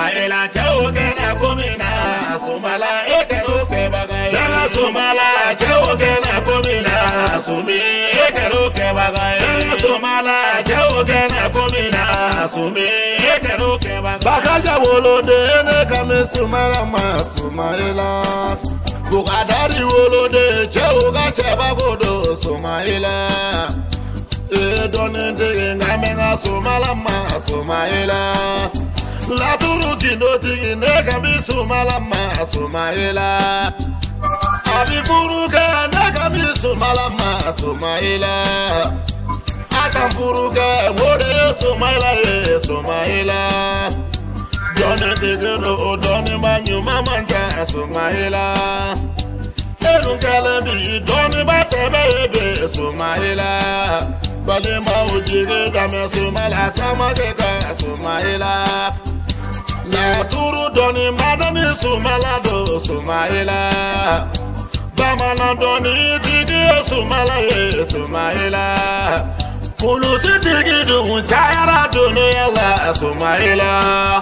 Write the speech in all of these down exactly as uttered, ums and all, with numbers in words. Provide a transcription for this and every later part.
Sumaila chawokena komina sumala ekeroke bagay Danga sumala chawokena komina sumi ekeroke bagay Danga sumala chawokena komina sumi ekeroke bagay Bakaja wolode ene kame sumala ma Sumaila Bukadari wolode chawuga chabagodo Sumaila E donende ngamenga sumala ma Sumaila La turu kino tigi nega mi sumala ma Sumaila Abi furuka nega mi sumala ma Sumaila Asan furuka ngode Sumaila ye Sumaila Doni tigi no doni manyu mamanja Sumaila Enu kalebi doni basebe ebe Sumaila Bale ma ujige dame Sumala samakeka Sumaila La turu doni madani Sumala do Sumaila Bamana doni tigi Sumala ye Sumaila Kuluti tigi du chayara dunia Sumaila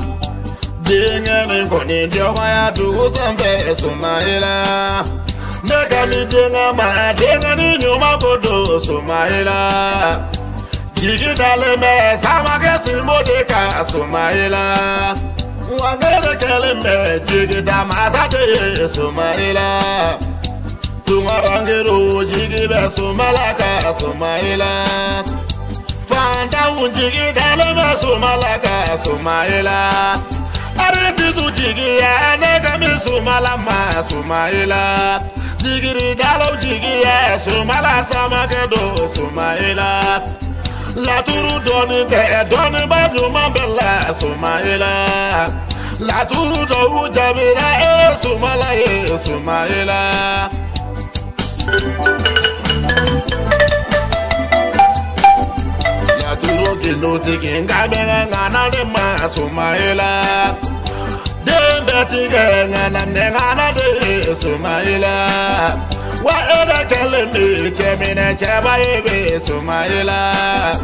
Dingeni koni dioga ya dugu sampe Sumaila Nega mi denga ma denga ni nyuma kodo Sumaila Jigi dale me sama kesi modeka Sumaila Wangere kele me jigi dama sate Sumaila Tungarangero jigi be Sumalaka Sumaila Fanda unjigi dale me Sumalaka Sumaila Aretisu jigi ya nega mi Sumala ma Sumaila Zigiri dalo jigi ya Sumala samakedo Sumaila La turu doni de doni baju mambela Sumaila La turu do ujamira e Sumala e Sumaila La turu kino tiki ngabega ngana de ma Sumaila Dembe tiki ngana ngana de Sumaila Wa ere kele mi chemine cheba ebe Sumaila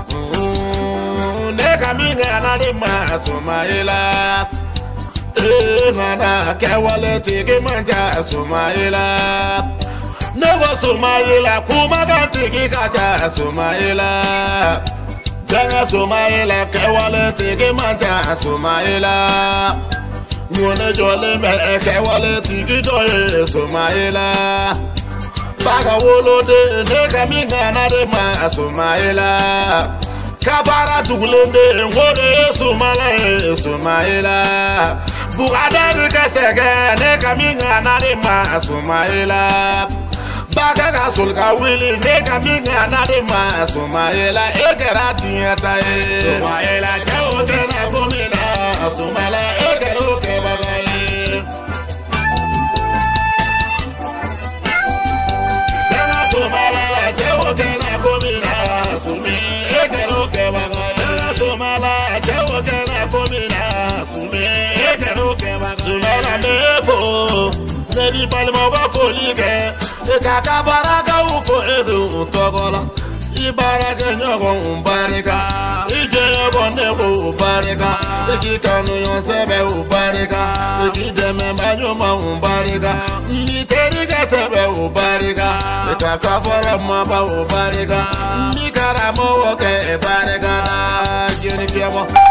Neka mi ngana de ma Sumaila E ngana kewale tiki manja Sumaila Nevo Sumaila kumaga tiki kacha Sumaila Danga Sumaila kewale tiki manja Sumaila Mwone jole me kewale tiki doye Sumaila Baga wolode neka mi ngana de ma Sumaila Kabara tugulende ngode Sumala e Sumaila Bukadari kasege neka mi ngana de ma Sumaila Baga gasulka wili neka mi ngana de ma Sumaila Ekera tiyata e Sumaila jawote na kumina Sumala ekeroke bagaye Danga Sumala jawote na kumina Sumi ekeroke bagaye Sumala jawote na kumina Sumi ekeroke bagaye Sumala mefo Nebi palmoga folike Ekaka baraka ufo edu utogola Ibaraka nyogo umbarika Ije nyogo nebo umbarika Eki kanu yonsebe umbarika Eki deme manyuma umbarika Miterika sebe umbarika Ekaka fara maba umbarika Mikara mowoke umbarika Na jeni piyamo